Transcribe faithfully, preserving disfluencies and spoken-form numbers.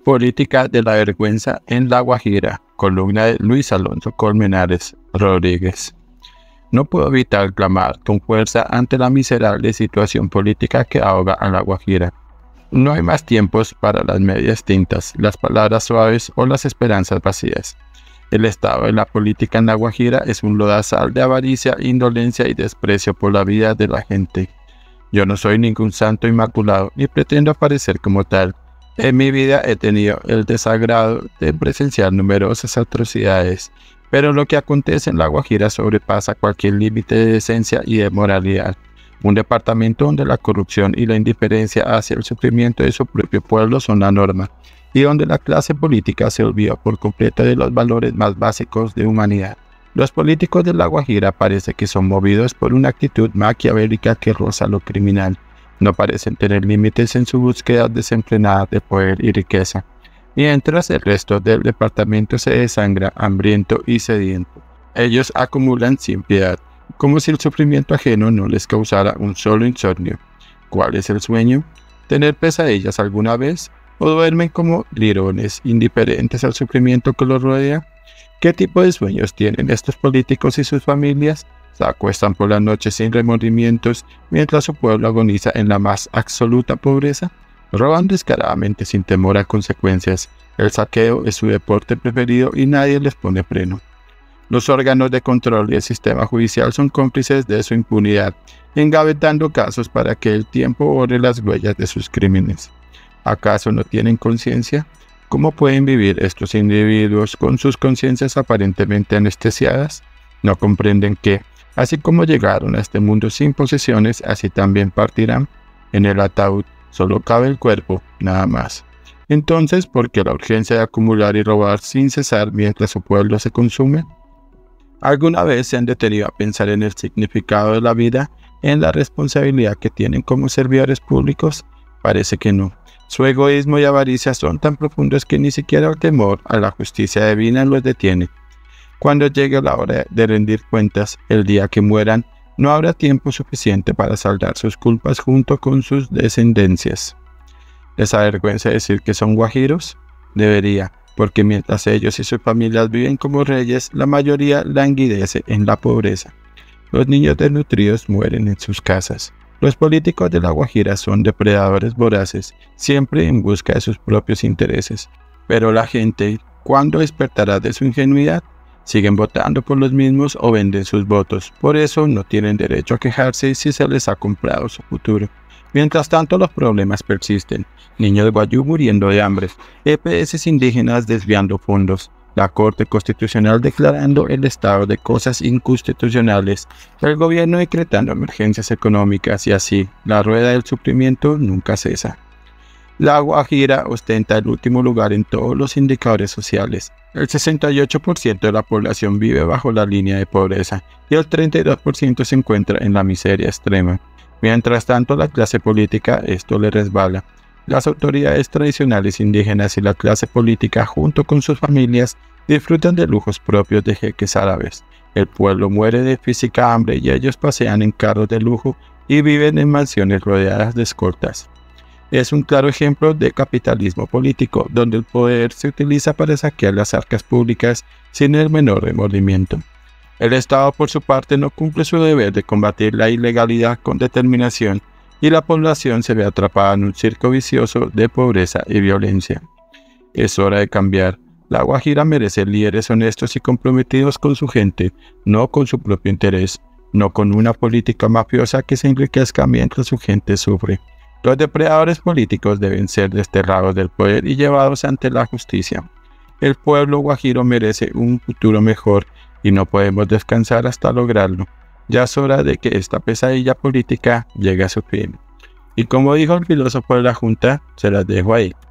Política de la vergüenza en La Guajira, columna de Luis Alonso Colmenares Rodríguez. No puedo evitar clamar con fuerza ante la miserable situación política que ahoga a La Guajira. No hay más tiempos para las medias tintas, las palabras suaves o las esperanzas vacías. El estado de la política en La Guajira es un lodazal de avaricia, indolencia y desprecio por la vida de la gente. Yo no soy ningún santo inmaculado ni pretendo aparecer como tal. En mi vida he tenido el desagrado de presenciar numerosas atrocidades, pero lo que acontece en La Guajira sobrepasa cualquier límite de decencia y de moralidad. Un departamento donde la corrupción y la indiferencia hacia el sufrimiento de su propio pueblo son la norma, y donde la clase política se olvida por completo de los valores más básicos de humanidad. Los políticos de La Guajira parece que son movidos por una actitud maquiavélica que roza lo criminal. No parecen tener límites en su búsqueda desenfrenada de poder y riqueza, mientras el resto del departamento se desangra hambriento y sediento. Ellos acumulan sin piedad, como si el sufrimiento ajeno no les causara un solo insomnio. ¿Cuál es el sueño? ¿Tener pesadillas alguna vez? ¿O duermen como lirones, indiferentes al sufrimiento que los rodea? ¿Qué tipo de sueños tienen estos políticos y sus familias? Se acuestan por la noche sin remordimientos mientras su pueblo agoniza en la más absoluta pobreza. Roban descaradamente sin temor a consecuencias. El saqueo es su deporte preferido y nadie les pone freno. Los órganos de control y el sistema judicial son cómplices de su impunidad, engavetando casos para que el tiempo borre las huellas de sus crímenes. ¿Acaso no tienen conciencia? ¿Cómo pueden vivir estos individuos con sus conciencias aparentemente anestesiadas? No comprenden que, así como llegaron a este mundo sin posesiones, así también partirán. En el ataúd solo cabe el cuerpo, nada más. Entonces, ¿por qué la urgencia de acumular y robar sin cesar mientras su pueblo se consume? ¿Alguna vez se han detenido a pensar en el significado de la vida, en la responsabilidad que tienen como servidores públicos? Parece que no. Su egoísmo y avaricia son tan profundos que ni siquiera el temor a la justicia divina los detiene. Cuando llegue la hora de rendir cuentas, el día que mueran, no habrá tiempo suficiente para saldar sus culpas junto con sus descendencias. ¿Les avergüenza decir que son guajiros? Debería, porque mientras ellos y sus familias viven como reyes, la mayoría languidece en la pobreza. Los niños desnutridos mueren en sus casas. Los políticos de La Guajira son depredadores voraces, siempre en busca de sus propios intereses. Pero la gente, ¿cuándo despertará de su ingenuidad? Siguen votando por los mismos o venden sus votos. Por eso no tienen derecho a quejarse si se les ha comprado su futuro. Mientras tanto, los problemas persisten. Niños guayú muriendo de hambre, E P S indígenas desviando fondos, la Corte Constitucional declarando el estado de cosas inconstitucionales, el gobierno decretando emergencias económicas y así, la rueda del sufrimiento nunca cesa. La Guajira ostenta el último lugar en todos los indicadores sociales. El sesenta y ocho por ciento de la población vive bajo la línea de pobreza y el treinta y dos por ciento se encuentra en la miseria extrema. Mientras tanto, la clase política esto le resbala. Las autoridades tradicionales indígenas y la clase política, junto con sus familias, disfrutan de lujos propios de jeques árabes. El pueblo muere de física hambre y ellos pasean en carros de lujo y viven en mansiones rodeadas de escoltas. Es un claro ejemplo de capitalismo político, donde el poder se utiliza para saquear las arcas públicas sin el menor remordimiento. El Estado, por su parte, no cumple su deber de combatir la ilegalidad con determinación, y la población se ve atrapada en un circo vicioso de pobreza y violencia. Es hora de cambiar. La Guajira merece líderes honestos y comprometidos con su gente, no con su propio interés, no con una política mafiosa que se enriquezca mientras su gente sufre. Los depredadores políticos deben ser desterrados del poder y llevados ante la justicia. El pueblo guajiro merece un futuro mejor y no podemos descansar hasta lograrlo. Ya es hora de que esta pesadilla política llegue a su fin. Y como dijo el filósofo de la Junta, se las dejo ahí.